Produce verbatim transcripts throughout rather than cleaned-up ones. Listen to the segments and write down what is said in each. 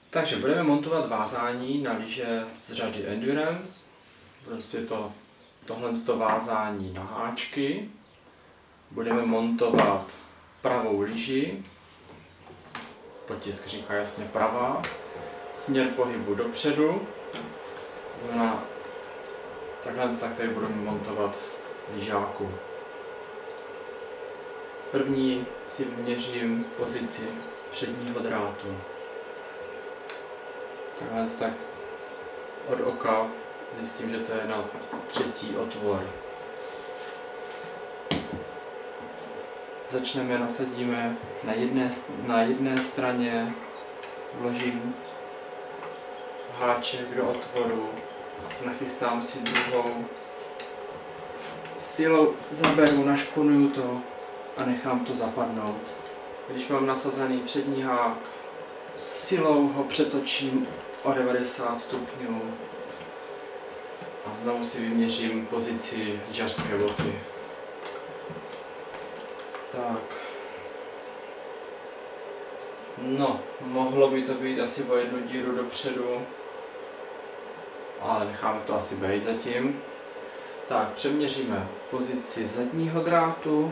Takže budeme montovat vázání na lyže z řady Endurance. Prostě to, tohle to vázání na háčky. Budeme montovat pravou lyži. Potisk říká jasně pravá. Směr pohybu dopředu. To znamená, takhle tak tady budeme montovat lyžáku. První si vyměřím pozici předního drátu. Takhle tak od oka zjistím, že to je na třetí otvor. Začneme, nasadíme na jedné, na jedné straně, vložím háček do otvoru, nachystám si druhou, silou zaberu, našponuju to a nechám to zapadnout. Když mám nasazený přední hák, silou ho přetočím o devadesát stupňů a znovu si vyměřím pozici lyžařské boty. Tak. No, mohlo by to být asi o jednu díru dopředu, ale necháme to asi být zatím. Tak, přeměříme pozici zadního drátu.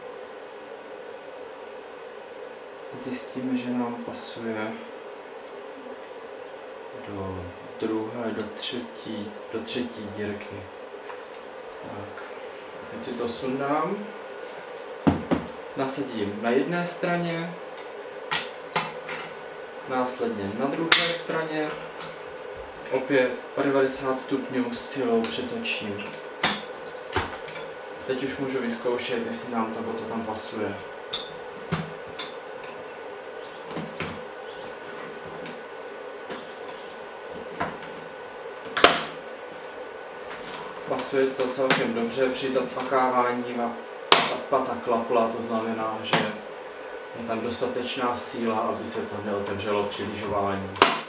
Zjistíme, že nám pasuje do druhé, do třetí, do třetí dírky. Tak, teď si to sundám. Nasadím na jedné straně, následně na druhé straně, opět o devadesát stupňů silou přetočím. Teď už můžu vyzkoušet, jestli nám to bota tam pasuje. Pasuje to celkem dobře při zacvakávání a pata klapla, to znamená, že je tam dostatečná síla, aby se to neotevřelo při lyžování.